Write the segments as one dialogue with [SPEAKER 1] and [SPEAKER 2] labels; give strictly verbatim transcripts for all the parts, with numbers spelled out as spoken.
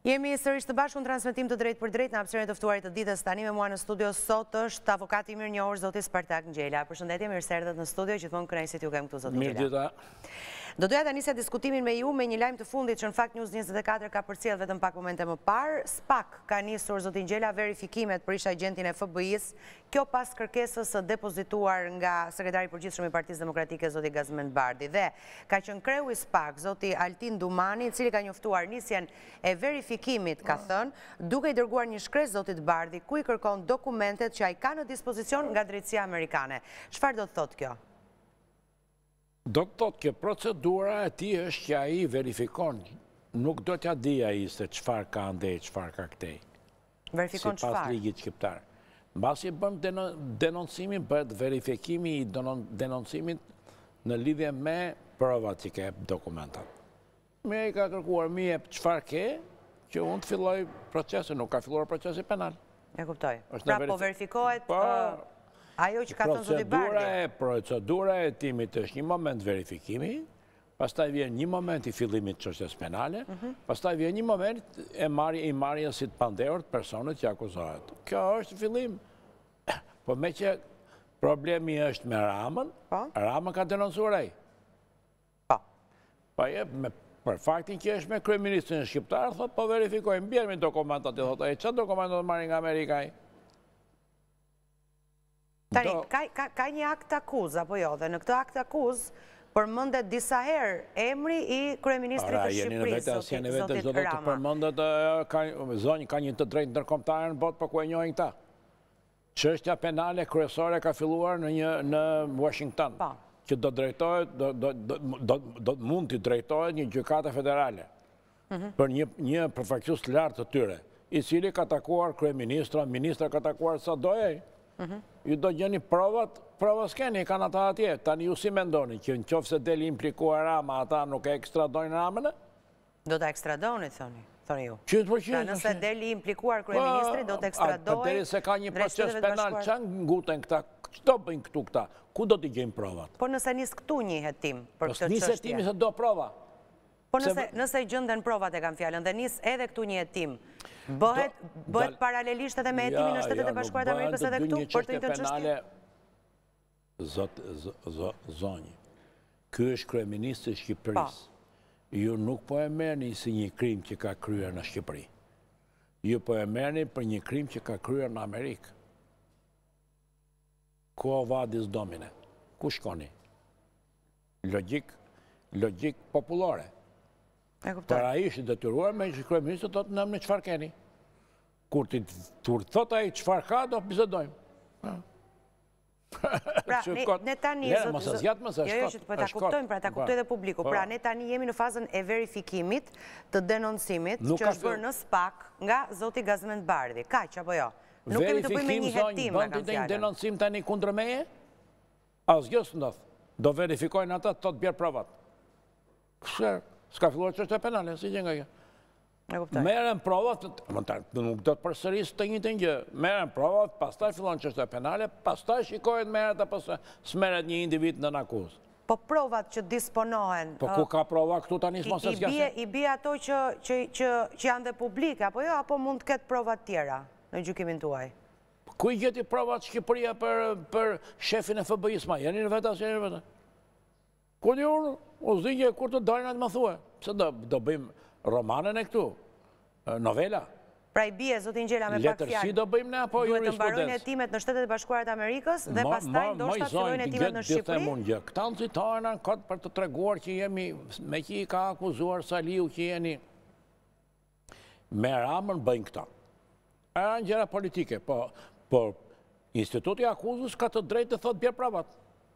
[SPEAKER 1] Jemi sërish të bashkë në transmetim të drejt për drejt në hapësirën e të ftuarit të ditës. Tani me mua në studio sot është avokati i mirënjohur zoti Spartak Ngjela. Përshëndetje, mirë se erdhët në studio, gjithmonë kënaqësi t'ju kem këtu zoti Ngjela.
[SPEAKER 2] Mirë dita.
[SPEAKER 1] Do doja ta nisja diskutimin me ju me një lajm të fundit që në fakt News njëzet e katër ka përcjell vetëm pak momente më parë. SPAK ka nisur zoti Ngjela verifikimet për ish agentin e F B I-s, kjo pas kërkesës së depozituar nga sekretari i përgjithshëm i Partisë Demokratike zoti Gazmend Bardhi. Dhe ka qenë kreu i SPAK zoti Altin Dumani, i cili ka njoftuar nisjen e verifikimit, ka thënë, duke i dërguar një shkresë zotit Bardhi ku i kërkon dokumentet që ai ka në dispozicion nga drejtësia amerikane. Çfarë do të thotë kjo?
[SPEAKER 2] Do të thotë që procedura e tij është që ai verifikon, nuk do t'ja di ai se çfarë ka ndej, çfarë ka këtej.
[SPEAKER 1] Verifikon çfarë?
[SPEAKER 2] Sipas ligjit shqiptar. Mbasi bën denoncimin, bëhet verifikimi i denoncimit në lidhje me provat që ka dokumentat. Me i ka kërkuar mi e çfarë ke, që unë të filloj procesin, nuk ka filluar procesi penal.
[SPEAKER 1] E kuptoj. Pra po verifikohet ajo që ka thënë zoti Bardhi.
[SPEAKER 2] Procedura e timit është një moment verifikimi, pastaj vjen një moment i fillimit çështjes penale, pastaj vjen një moment e marrjes së pandehurt personit që akuzohet. Kjo është fillim. Po me që problemi është me Ramën, Rama ka denoncuar ai.
[SPEAKER 1] Po.
[SPEAKER 2] Po jep me për faktin që është me kryeministrin shqiptar, thot po verifikojmë, bjerë me dokumentat, i thot, e çfarë dokumentat marrin nga Amerika ai?
[SPEAKER 1] Tani, ka një akt akuz, apo jo, dhe në këtë akt akuz përmëndet disa herë emri i kryeministrit të Shqipërisë, zotit Rama.
[SPEAKER 2] Përmëndet, zonjë ka një të drejtë ndërkombëtare në botë, për ku e njohin këta. Çështja penale kryesore ka filluar në Washington, që do drejtohet, do mund të drejtohet një gjykate federale, për një përfaqësues të lartë të tyre, i cili ka takuar kryeministra, ministra ka takuar sa dojej. Ju do gjeni provat, provat s'keni, kanë ata atje. Tani ju si mendoni që në qoftë se deli implikuar Rama, ata nuk e ekstradojnë Ramën?
[SPEAKER 1] Do të ekstradojnë, thoni, thoni ju.
[SPEAKER 2] Qytë për qytë?
[SPEAKER 1] Pra nëse deli implikuar kryeministri, do të ekstradojnë.
[SPEAKER 2] Për deri se ka një proces penal, që nguten këta, qëto bëjnë këtu këta? Ku do t'i gjejmë provat?
[SPEAKER 1] Po nëse nis këtu një hetim për këtë
[SPEAKER 2] çështje. Nis hetimi se do prova.
[SPEAKER 1] Po nëse gjenden provat e kam fjalën dhe nis edhe këtu një hetim, bëhet paralelisht edhe me hetimin në Shtetet e Bashkuara të Amerikës edhe këtu për të njëjtën çështje?
[SPEAKER 2] Zot, zonjë, ky është kryeministri i Shqipërisë. Ju nuk po e merrni si një krim që ka kryer në Shqipëri. Ju po e merrni për një krim që ka kryer në Amerikë. Quo vadis domine? Ku shkoni? Logjik, logjik popullore. Për a ishë detyruar me që kryeministri të të nëmë në qëfar keni. Kur të thot a i qëfar ka, do bisedojmë.
[SPEAKER 1] Pra, ne tani...
[SPEAKER 2] Lere, mësë zjatë, mësë
[SPEAKER 1] është kot. Jo, jo, ta kuptojmë, pra ta kuptoj dhe publiku. Pra, ne tani jemi në fazën e verifikimit të denoncimit, që është bërë në SPAK nga zoti Gazmend Bardhi. Kaq, apo jo? Nuk kemi të bëjmë një hetim, me kam fjallën.
[SPEAKER 2] Denoncim tani kundër meje? Asgjë së ndodhë. Do verifikojnë ata të të bjerë provat. Kësher, s'ka filluar çështja penale, si gjë nga kjo. Merren provat, nuk do të përsëris të njëjtën gjë. Merren provat, pastaj fillon çështja penale, pastaj shikohet merret apo s'merret një individ në akuzë.
[SPEAKER 1] Po provat që disponohen...
[SPEAKER 2] Po ku ka prova këtu tani s'mos e zgjasin?
[SPEAKER 1] I bie ato që janë dhe publike, apo jo, apo mund të ketë provat tjera në gjykimin tuaj?
[SPEAKER 2] Ku i gjeti provat Shqipëria për shefin e F B I-s ma? Jeni në vetë, jeni në vetë? Kur një unë, u zdigje, kur të dojnë atë më thue? Se do bëjmë romanën e këtu, novela.
[SPEAKER 1] Pra i bie, zotin Ngjela, me pak fjalë.
[SPEAKER 2] Letërsi do bëjmë ne, apo
[SPEAKER 1] jurisprudencë? Duhet të mbarojnë hetimet në Shtetet e Bashkuara të Amerikës dhe pastaj ndoshta fillojnë hetimet në Shqipëri?
[SPEAKER 2] Këta nxitojnë në kod për të treguar që jemi, me që i ka akuzuar Saliu që jeni me Ramën bëjnë këta. E në gjëra politike, po instituti akuzës ka të drejtë të thotë bjerë pravat.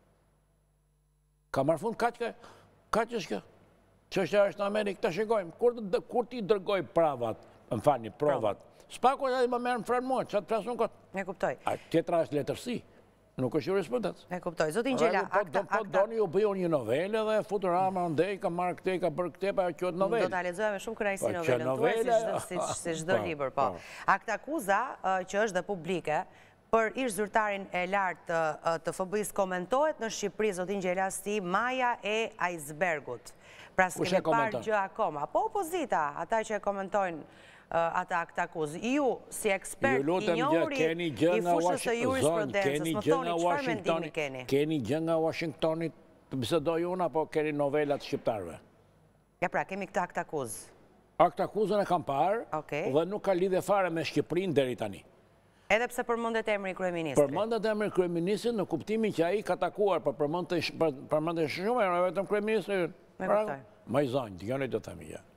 [SPEAKER 2] Ka marrë fund kaq është kjo. Çështja është në Amerikë, të shikojmë. Kur ti dërgoj pravat, më falni, provat, SPAK-u edhe më merr në fran mua, çfarë flasun kot?
[SPEAKER 1] E kuptoj.
[SPEAKER 2] A tjetra është letërsi. Nuk është jurisprudencë.
[SPEAKER 1] E kuptoj. Zotin Ngjela, akta
[SPEAKER 2] po doni ju bëjë një novele dhe futur Rama ndej, ka marrë këtë, ka bërë këtë, pa quhet novelë.
[SPEAKER 1] Do ta lexoja me shumë kënaqësi novelën tuaj, si çdo libër, po. Akta akuza që është dhe publike për ish zyrtarin e lartë të F B I-s komentohet në Shqipëri, zotin Ngjela, si maja e icebergut. Pra s'kemi parë gjë akoma. Po opozita, ata që e komentojnë ata akt akuz. Ju, si ekspert i njohuri
[SPEAKER 2] keni
[SPEAKER 1] i
[SPEAKER 2] gjë nga
[SPEAKER 1] fushës së
[SPEAKER 2] Washington,
[SPEAKER 1] jurisprudencës,
[SPEAKER 2] keni
[SPEAKER 1] më
[SPEAKER 2] gjë
[SPEAKER 1] thoni
[SPEAKER 2] nga
[SPEAKER 1] çfarë mendimi
[SPEAKER 2] Washingtoni,
[SPEAKER 1] keni?
[SPEAKER 2] keni gjë nga Washingtoni të bisedoj unë apo keni novelat shqiptarëve?
[SPEAKER 1] Ja pra, kemi këtë akt akuz.
[SPEAKER 2] Akt akuzën e kam parë
[SPEAKER 1] Okej.
[SPEAKER 2] dhe nuk ka lidhje fare me Shqipërinë deri tani.
[SPEAKER 1] Edhe pse përmendet emri i kryeministrit.
[SPEAKER 2] Përmendet emri i kryeministrit në kuptimin që ai ka takuar, por përmendte përmendte shumë herë vetëm kryeministrin.
[SPEAKER 1] Me kuptoj.
[SPEAKER 2] Më i zonjë, dëgjoni do të themi ja.